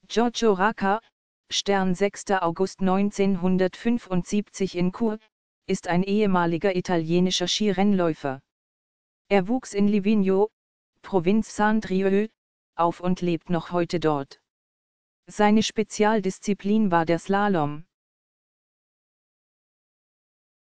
Giorgio Racca, Stern 6. August 1975 in Chur, ist ein ehemaliger italienischer Skirennläufer. Er wuchs in Livigno, Provinz Saint-Brieuc, auf und lebt noch heute dort. Seine Spezialdisziplin war der Slalom.